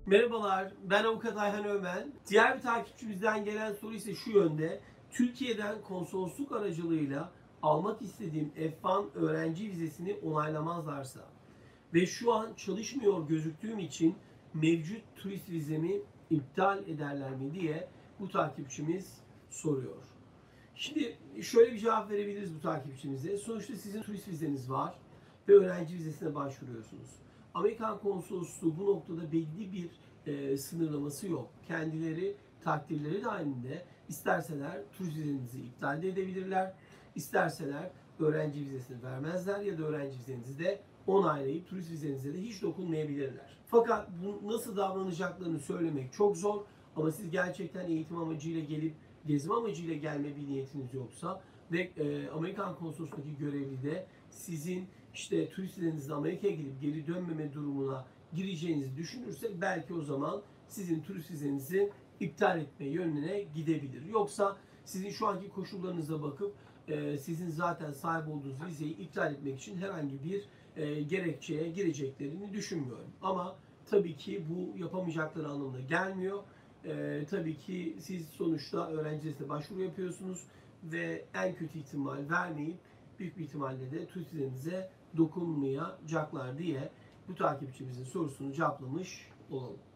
Merhabalar, ben Avukat Ayhan Ömen. Diğer bir takipçimizden gelen soru ise şu yönde. Türkiye'den konsolosluk aracılığıyla almak istediğim F1 öğrenci vizesini onaylamazlarsa ve şu an çalışmıyor gözüktüğüm için mevcut turist vizemi iptal ederler mi diye bu takipçimiz soruyor. Şimdi şöyle bir cevap verebiliriz bu takipçimize. Sonuçta sizin turist vizeniz var ve öğrenci vizesine başvuruyorsunuz. Amerikan Konsolosluğu bu noktada belli bir sınırlaması yok. Kendileri takdirleri dahilinde isterseler turist vizenizi iptal de edebilirler, isterseler öğrenci vizesini vermezler ya da öğrenci vizenizi de onaylayıp turist vizenize de hiç dokunmayabilirler. Fakat bu nasıl davranacaklarını söylemek çok zor ama siz gerçekten eğitim amacıyla gelip gezme amacıyla gelme bir niyetiniz yoksa ve Amerikan konsolosluğundaki görevli de sizin işte turist vizenizle Amerika'ya gidip geri dönmeme durumuna gireceğinizi düşünürse belki o zaman sizin turist vizenizi iptal etme yönüne gidebilir. Yoksa sizin şu anki koşullarınıza bakıp sizin zaten sahip olduğunuz vizeyi iptal etmek için herhangi bir gerekçeye gireceklerini düşünmüyorum. Ama tabii ki bu yapamayacakları anlamına gelmiyor. Tabii ki siz sonuçta öğrenci vizesine başvuru yapıyorsunuz ve en kötü ihtimal vermeyip büyük bir ihtimalle de turist vizenize dokunmayacaklar diye bu takipçimizin sorusunu cevaplamış olalım.